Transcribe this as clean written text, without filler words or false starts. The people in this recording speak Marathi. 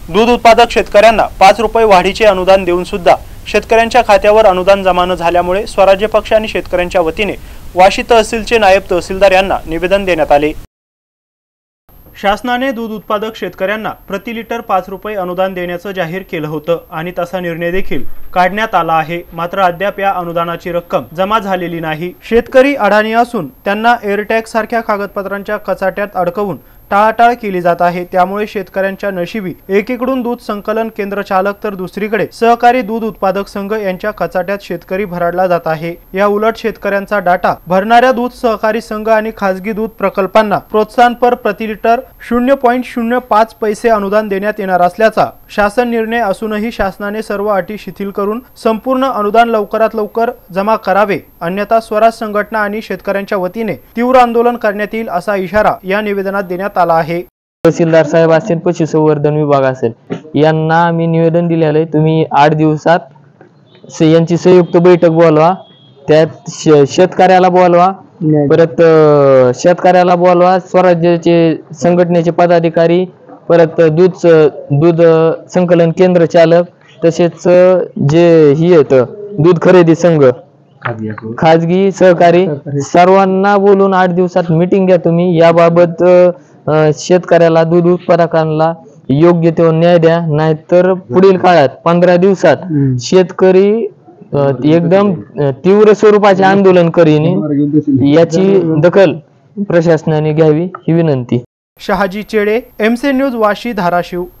दूध उत्पादक शेतकऱ्यांना 5 रुपये वाढीचे अनुदान देऊन सुद्धा शेतकऱ्यांच्या खात्यावर अनुदान जमा न झाल्यामुळे स्वराज्य पक्ष आणि शेतकऱ्यांच्या वतीने वाशी तहसीलचे नायब तहसीलदार यांना निवेदन देण्यात आले। शासनाने दूध उत्पादक शेतकऱ्यांना प्रति लिटर 5 रुपये अनुदान देण्याचं जाहीर केलं होतं आणि तसा निर्णय देखील काढण्यात आला आहे। मात्र अद्याप या अनुदानाची रक्कम जमा झालेली नाही। शेतकरी अडाणी असून त्यांना एअरटॅग सारख्या कागदपत्रांच्या कचाट्यात अडकवून टाळाटाळ केली जात आहे। त्यामुळे शेतकऱ्यांच्या नशिबी एकीकडून दूध संकलन केंद्र चालक तर दुसरीकडे सहकारी दूध उत्पादक संघ यांच्या कचाट्यात शेतकरी भरडला जात आहे। या उलट शेतकऱ्यांचा डाटा भरणाऱ्या दूध सहकारी संघ आणि खासगी दूध प्रकल्पांना प्रोत्साहनपर प्रति लिटर 0.05 पैसे अनुदान देण्यात येणार असल्याचा शासन निर्णय असूनही शासनाने सर्व अटी शिथिल करून संपूर्ण अनुदान लवकरात लवकर जमा करावे, अन्यथा स्वराज संघटना आणि शेतकऱ्यांच्या वतीने तीव्र आंदोलन करण्यात येईल असा इशारा या निवेदनात देण्यात आला आहे। तहसीलदार साहेब असेल, पशुसंवर्धन विभाग असेल, यांना आम्ही निवेदन दिलेलं आहे। तुम्ही 8 दिवसात यांची संयुक्त बैठक बोलवा, त्यात शेतकऱ्याला बोलवा, परत शेतकऱ्याला बोलवा, स्वराज्याचे संघटनेचे पदाधिकारी, परत दूध संकलन केंद्र चालक, तसेच जे ही आहेत दूध खरेदी संघ, खाजगी सहकारी, सर्वांना बोलून 8 दिवसात मीटिंग घ्या तुम्ही। याबाबत शेतकऱ्याला दूध उत्पादकांना योग्य तो न्याय द्या, नाहीतर पुढील काळात 15 दिवसात शेतकरी एकदम तीव्र स्वरूपाचे आंदोलन करीन। याची दखल प्रशासनाने घ्यावी ही विनंती। शहाजी चेडे, MC न्यूज, वाशी, धाराशिव।